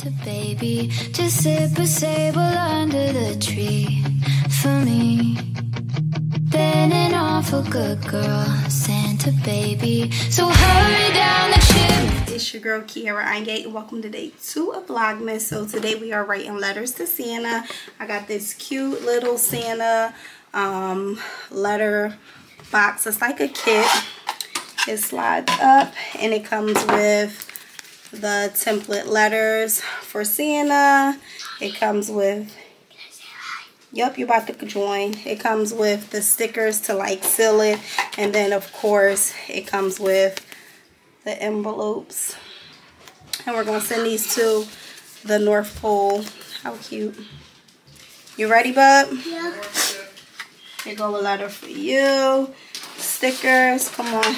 Santa baby, just sip a sable under the tree for me. Been an awful good girl, Santa baby, so hurry down the chimney. It's your girl Keyera Ahn'ya and welcome to day 2 of Vlogmas. So today we are writing letters to Santa. I got this cute little Santa letter box. It's like a kit. It slides up and it comes with the template letters for Santa. It comes with, yep, you're about to join. It comes with the stickers to like seal it, and then of course it comes with the envelopes. And we're gonna send these to the North Pole. How cute. You ready, bub? Yeah. Here go a letter for you. Stickers, come on.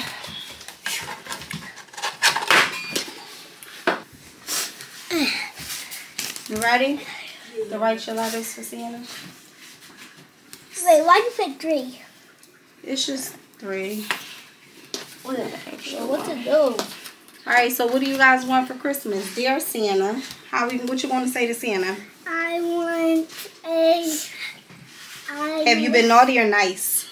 You ready to write your letters for Santa? Wait, why you pick 3? It's just 3. What to do? Alright, so what do you guys want for Christmas? Dear Santa, what you want to say to Santa? I want a... Have you been naughty or nice?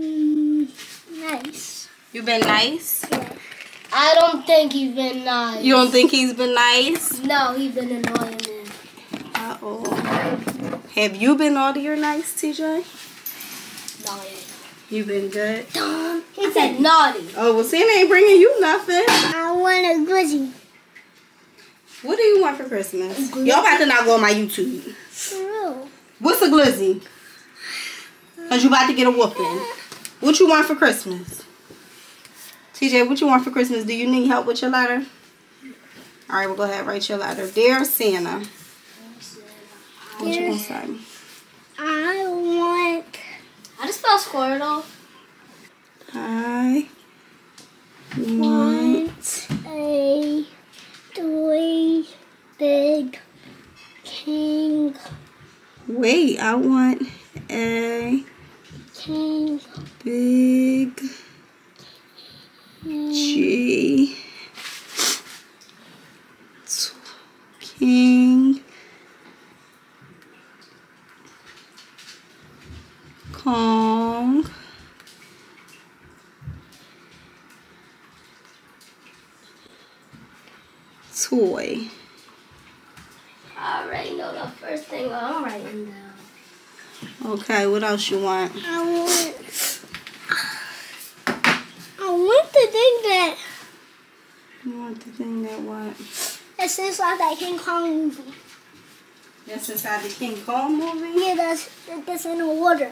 Nice. You been nice? Yeah. I don't think he's been nice. You don't think he's been nice? No, he's been annoying me. Uh-oh. Have you been naughty or nice, TJ? No, You been good? he said naughty. Oh, well, Santa ain't bringing you nothing. I want a glizzy. What do you want for Christmas? Y'all about to not go on my YouTube. For real. What's a glizzy? Because you about to get a whooping. What you want for Christmas? TJ, what you want for Christmas? Do you need help with your letter? Alright, we'll go ahead and write your letter. Dear Santa. What you gonna say? I want... How to spell Squirtle? I want a 3 big king. Wait, I want a King. big G King Kong toy. I already know the first thing I'm writing down. Okay, what else you want? I want the thing that... You want the thing that what? That's inside that King Kong movie. That's inside the King Kong movie? Yeah, that's in the water.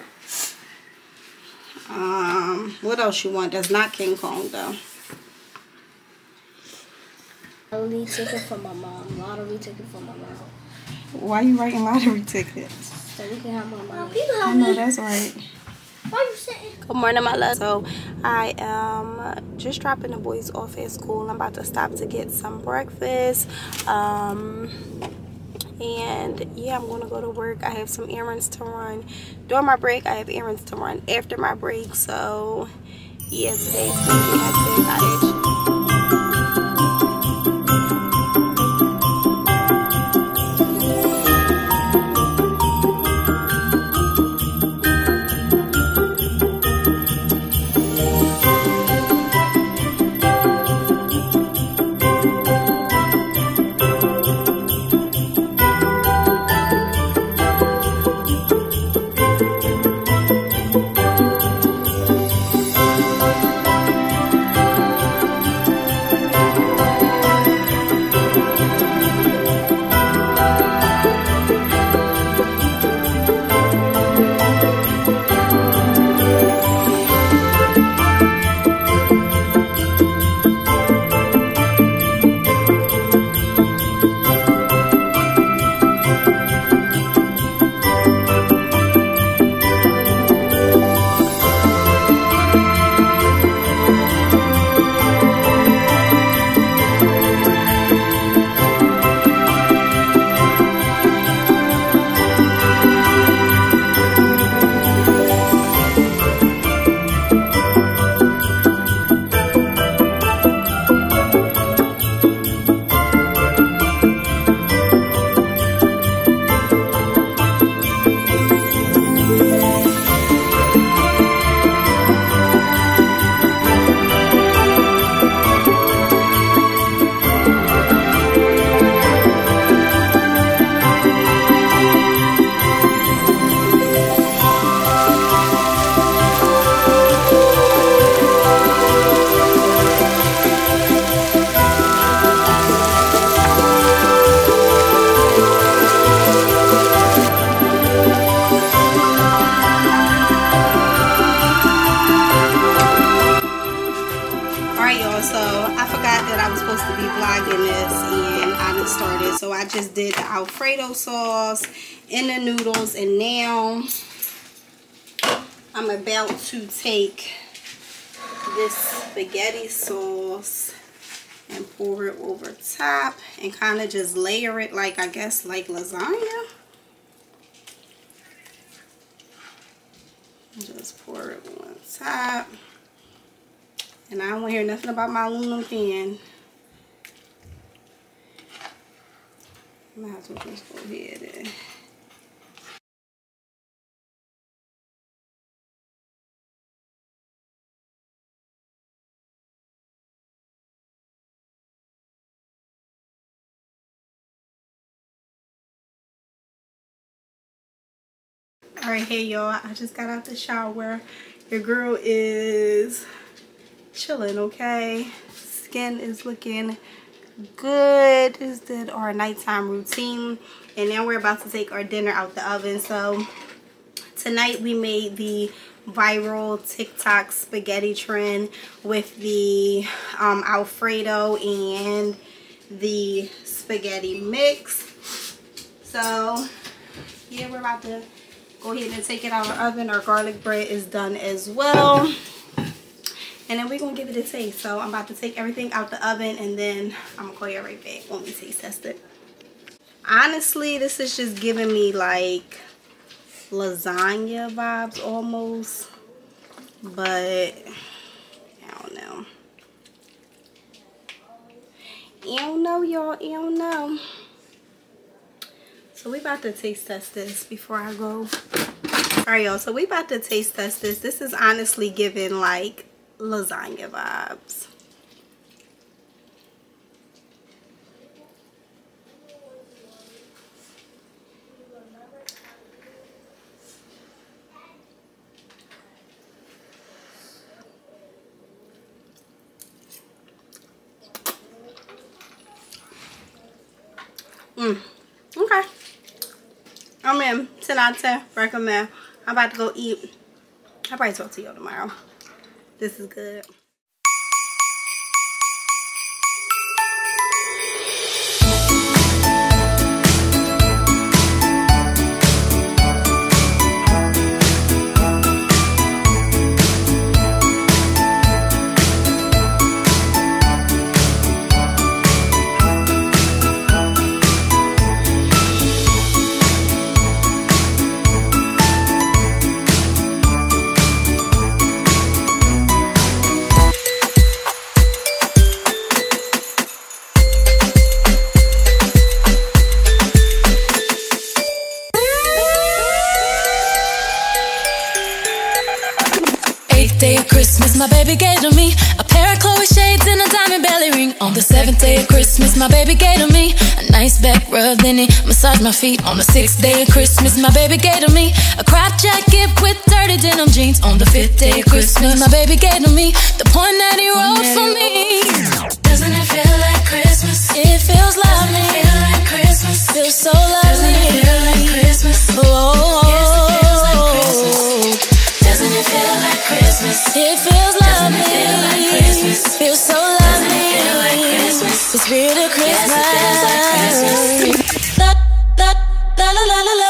What else you want? That's not King Kong though. Lottery ticket for my mom. Lottery ticket for my mom. Why are you writing lottery tickets? So we can have my money. I know, that's right. Why you saying? Good morning, my love. So I am just dropping the boys off at school. I'm about to stop to get some breakfast. And yeah, I'm gonna go to work. I have some errands to run during my break. I have errands to run after my break. So yeah, today's gonna be hectic. So I just did the Alfredo sauce and the noodles, and now I'm about to take this spaghetti sauce and pour it over top and kind of just layer it like, I guess, like lasagna. Just pour it on top. And I don't want to hear nothing about my aluminum pan. I'm going to have to just go ahead and... Alright, hey y'all, I just got out the shower. Your girl is chilling, okay? Skin is looking good. This did our nighttime routine, and now we're about to take our dinner out the oven. So tonight we made the viral TikTok spaghetti trend with the Alfredo and the spaghetti mix. So yeah, we're about to go ahead and take it out of the oven. Our garlic bread is done as well. And then we're going to give it a taste. So I'm about to take everything out the oven, and then I'm going to call you right back when we taste test it. Honestly, this is just giving me like lasagna vibes almost. But I don't know. I don't know, y'all. I don't know. So we about to taste test this before I go. Alright, y'all. So we about to taste test this. This is honestly giving like lasagna vibes. Okay. I'm in. 10 out of 10. Recommend. I'm about to go eat. I'll probably talk to y'all tomorrow. This is good. Day of Christmas, my baby gave to me a pair of Chloe shades and a diamond belly ring. On the 7th day of Christmas, my baby gave to me a nice back rub, then he massaged my feet. On the 6th day of Christmas, my baby gave to me a crop jacket with dirty denim jeans. On the 5th day of Christmas, my baby gave to me the point that he wrote for me. Doesn't it feel like Christmas? It feels lovely. Doesn't it feel like Christmas? Feels so lovely. Doesn't it feel like Christmas? Oh, yes, it feels like Christmas. Doesn't it feel like Christmas? It feels lovely. Doesn't it feel like Christmas? Feels so lovely. Doesn't it feel like Christmas? The spirit of Christmas. Yes, it feels like Christmas. La la la la la la la.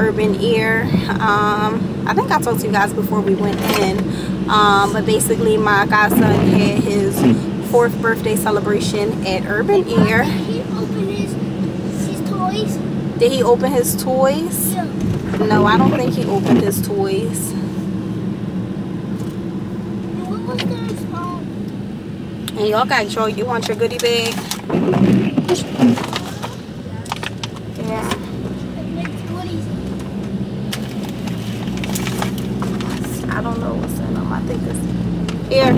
Urban Air. I think I talked to you guys before we went in, but basically my godson had his 4th birthday celebration at Urban Air. Did he open his toys? Did he open his toys? Yeah. No, I don't think he opened his toys. What was his phone? And y'all got you want your goodie bag? Yeah. I don't know what's in them. I think it's here.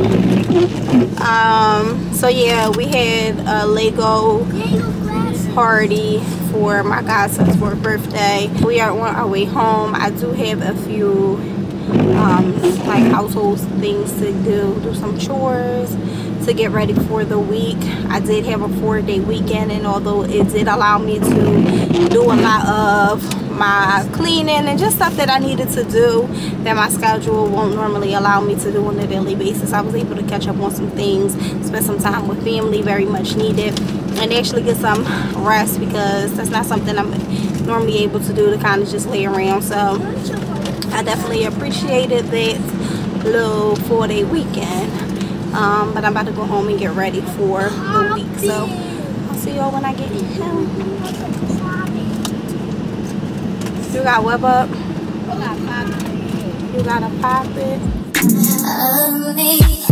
So yeah, we had a Lego party for my godson's 4th birthday. We are on our way home. I do have a few like household things to do some chores to get ready for the week. I did have a 4-day weekend, and although it did allow me to do a lot of my cleaning and just stuff that I needed to do that my schedule won't normally allow me to do on a daily basis, I was able to catch up on some things, spend some time with family, very much needed, and actually get some rest, because that's not something I'm normally able to do, to kind of just lay around. So I definitely appreciated that little 4-day weekend. But I'm about to go home and get ready for the week, so I'll see y'all when I get home. You got what up? You gotta pop it.